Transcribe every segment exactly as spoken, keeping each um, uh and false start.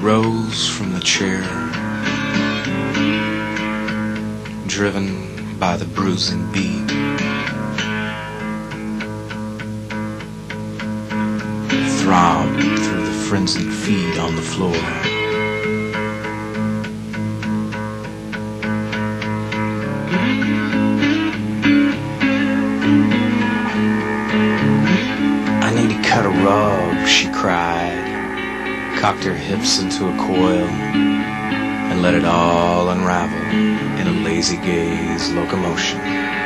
rose from the chair, driven by the bruising beat. Throbbed through the frenzied feet on the floor. I need to cut a rug, she cried, cocked her hips into a coil, and let it all unravel in a lazy gaze locomotion.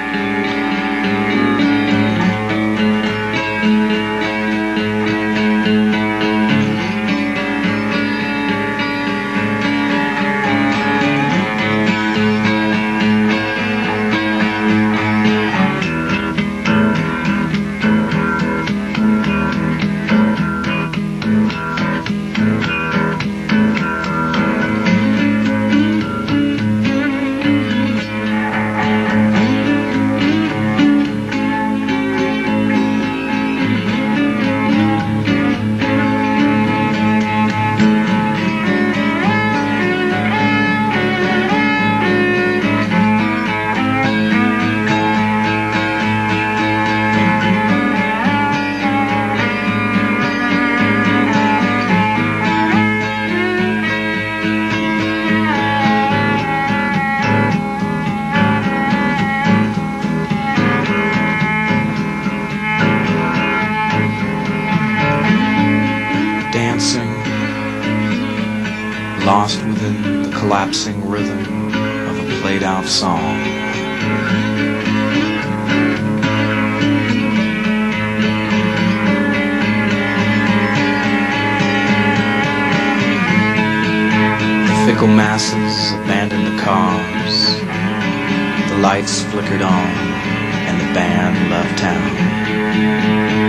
Dancing, lost within the collapsing rhythm of a played-out song. The fickle masses abandoned the cars, the lights flickered on, and the band left town.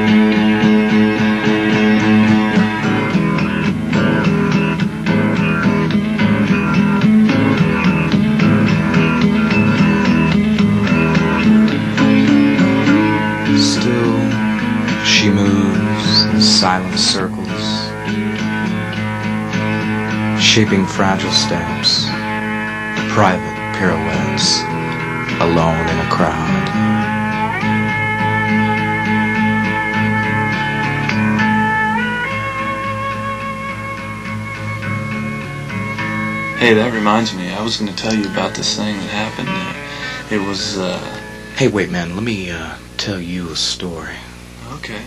She moves in silent circles, shaping fragile steps, private pirouettes, alone in a crowd. Hey, that reminds me, I was going to tell you about this thing that happened. Uh, it was, uh... Hey, wait, man, let me, uh, tell you a story. Okay.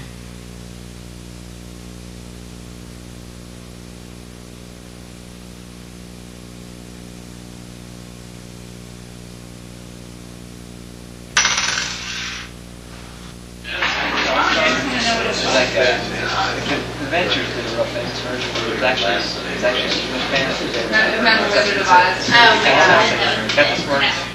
Like uh, the Adventures did a rough edits version, but it's actually it's actually so much fantasy. Remember Wizard of Oz? Oh my god. Got this works.